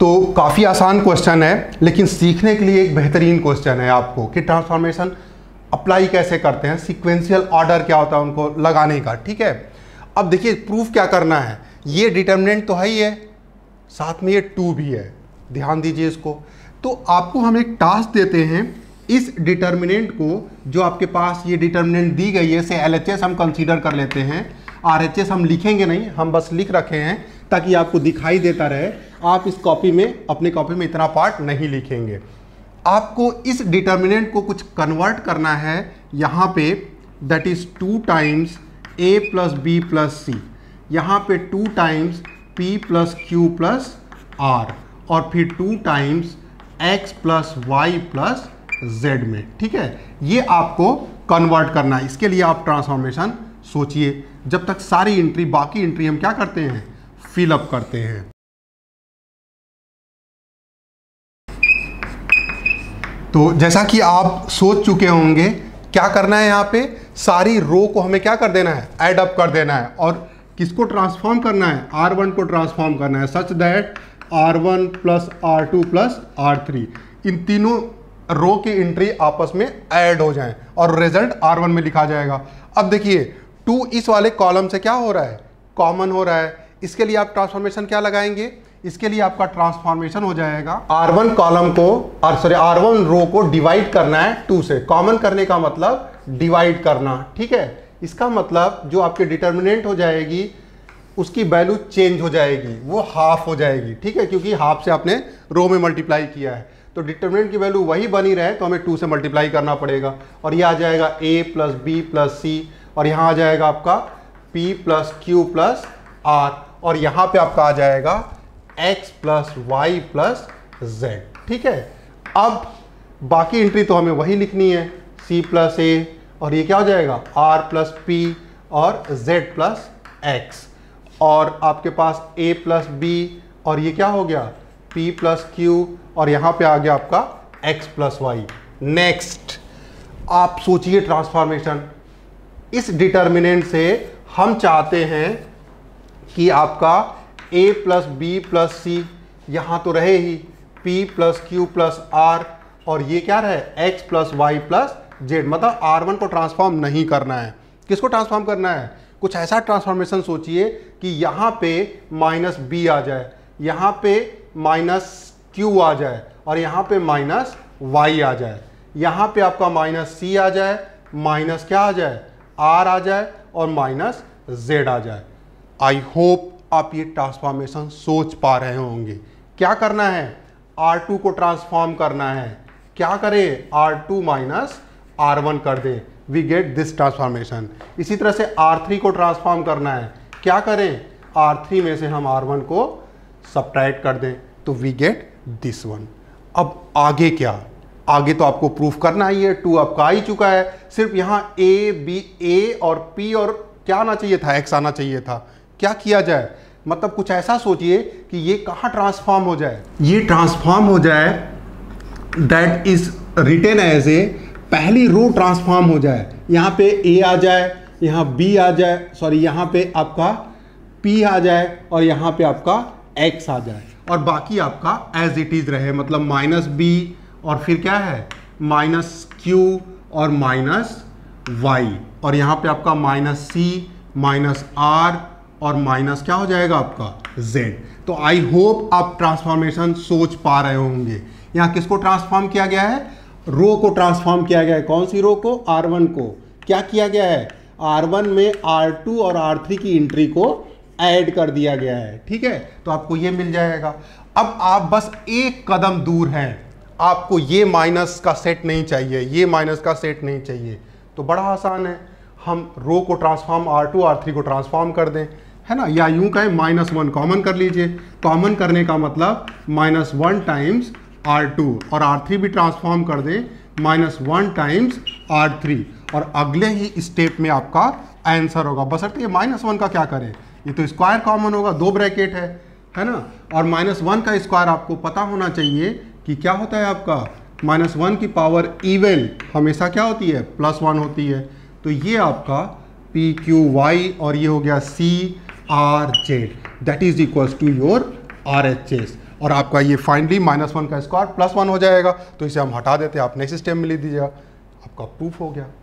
तो काफ़ी आसान क्वेश्चन है, लेकिन सीखने के लिए एक बेहतरीन क्वेश्चन है आपको कि ट्रांसफॉर्मेशन अप्लाई कैसे करते हैं, सीक्वेंशियल ऑर्डर क्या होता है उनको लगाने का। ठीक है, अब देखिए प्रूफ क्या करना है। ये डिटर्मिनेंट तो है ही है, साथ में ये 2 भी है, ध्यान दीजिए इसको। तो आपको हम एक टास्क देते हैं, इस डिटर्मिनेंट को, जो आपके पास ये डिटर्मिनेंट दी गई है, इसे LHS हम कंसीडर कर लेते हैं। RHS हम लिखेंगे नहीं, हम बस लिख रखे हैं ताकि आपको दिखाई देता रहे। आप इस कॉपी में, अपने कॉपी में इतना पार्ट नहीं लिखेंगे। आपको इस डिटर्मिनेंट को कुछ कन्वर्ट करना है यहाँ पे, that is 2 times a plus B plus C, यहाँ पे 2 times p plus Q plus r, और फिर 2 टाइम्स x plus Y plus z में। ठीक है, ये आपको कन्वर्ट करना है। इसके लिए आप ट्रांसफॉर्मेशन सोचिए, जब तक सारी एंट्री, बाकी एंट्री हम क्या करते हैं, फिलअप करते हैं। तो जैसा कि आप सोच चुके होंगे, क्या करना है, यहाँ पे सारी रो को हमें क्या कर देना है, ऐड अप कर देना है। और किसको ट्रांसफॉर्म करना है, R1 को ट्रांसफॉर्म करना है, such that R1 plus R2 plus R3, इन तीनों रो की एंट्री आपस में ऐड हो जाएं और रिजल्ट R1 में लिखा जाएगा। अब देखिए 2 इस वाले कॉलम से क्या हो रहा है, कॉमन हो रहा है। इसके लिए आप ट्रांसफॉर्मेशन क्या लगाएंगे, इसके लिए आपका ट्रांसफॉर्मेशन हो जाएगा R1 कॉलम को, और सॉरी R1 रो को डिवाइड करना है 2 से। कॉमन करने का मतलब डिवाइड करना। ठीक है, इसका मतलब जो आपके डिटर्मिनेंट हो जाएगी उसकी वैल्यू चेंज हो जाएगी, वो हाफ हो जाएगी। ठीक है, क्योंकि हाफ से आपने रो में मल्टीप्लाई किया है, तो डिटर्मिनेंट की वैल्यू वही बनी रहे तो हमें 2 से मल्टीप्लाई करना पड़ेगा। और ये आ जाएगा a plus B plus C, और यहाँ आ जाएगा आपका p plus Q plus r, और यहाँ पे आपका आ जाएगा x plus Y plus z। ठीक है, अब बाकी एंट्री तो हमें वही लिखनी है, c प्लस a, और ये क्या हो जाएगा r प्लस p और z प्लस x, और आपके पास a प्लस b, और ये क्या हो गया p प्लस q, और यहाँ पे आ गया आपका x प्लस वाई। नेक्स्ट आप सोचिए ट्रांसफॉर्मेशन, इस डिटर्मिनेंट से हम चाहते हैं कि आपका a plus B plus C यहाँ तो रहे ही, p plus Q plus r, और ये क्या रहे x plus Y plus z। मतलब R1 को ट्रांसफॉर्म नहीं करना है, किसको ट्रांसफॉर्म करना है, कुछ ऐसा ट्रांसफॉर्मेशन सोचिए कि यहाँ पे माइनस b आ जाए, यहाँ पे माइनस q आ जाए, और यहाँ पे माइनस y आ जाए, यहाँ पे आपका माइनस c आ जाए, माइनस क्या आ जाए r आ जाए, और माइनस z आ जाए। आई होप आप ये ट्रांसफॉर्मेशन सोच पा रहे होंगे। क्या करना है, R2 को ट्रांसफॉर्म करना है, क्या करें, R2 माइनस R1 कर दें, वी गेट दिस ट्रांसफॉर्मेशन। इसी तरह से R3 को ट्रांसफॉर्म करना है, क्या करें, R3 में से हम R1 को सब्ट्रैक्ट कर दें, तो वी गेट दिस वन। अब आगे क्या, आगे तो आपको प्रूफ करना ही है, 2 आपका आ ही चुका है, सिर्फ यहाँ A और P और क्या आना चाहिए था, X आना चाहिए था। क्या किया जाए, मतलब कुछ ऐसा सोचिए कि ये कहाँ ट्रांसफॉर्म हो जाए, ये ट्रांसफॉर्म हो जाए, that is written as A, पहली रो ट्रांसफॉर्म हो जाए, यहाँ पे A आ जाए, यहाँ B आ जाए, सॉरी यहाँ पे आपका P आ जाए, और यहाँ पे आपका X आ जाए, और बाकी आपका एज इट इज रहे, मतलब माइनस B, और फिर क्या है माइनस Q और माइनस Y, और यहाँ पे आपका माइनस C माइनस R, और माइनस क्या हो जाएगा आपका Z। तो आई होप आप ट्रांसफॉर्मेशन सोच पा रहे होंगे। यहाँ किसको ट्रांसफॉर्म किया गया है, रो को ट्रांसफॉर्म किया गया है। कौन सी रो को, R1 को। क्या किया गया है, R1 में R2 और R3 की एंट्री को ऐड कर दिया गया है। ठीक है, तो आपको ये मिल जाएगा। अब आप बस एक कदम दूर हैं, आपको ये माइनस का सेट नहीं चाहिए, ये माइनस का सेट नहीं चाहिए, तो बड़ा आसान है, हम रो को ट्रांसफॉर्म R2 R3 को ट्रांसफॉर्म कर दें, है ना, या यूं कहें -1 कॉमन कर लीजिए। कॉमन करने का मतलब -1 टाइम्स R2, और R3 भी ट्रांसफॉर्म कर दें -1 टाइम्स R3, और अगले ही स्टेप में आपका आंसर होगा। बशर्ते ये -1 का क्या करें, ये तो स्क्वायर कॉमन होगा, 2 ब्रैकेट है ना, और -1 का स्क्वायर आपको पता होना चाहिए कि क्या होता है आपका, -1 की पावर इवन हमेशा क्या होती है, +1 होती है। तो ये आपका PQY, और ये हो गया CRZ, that is equals to your RHS। और आपका ये फाइनली -1 का स्क्वायर +1 हो जाएगा। तो इसे हम हटा देते हैं, आप नेक्स्ट स्टेप में लिख दीजिएगा, आपका प्रूफ हो गया।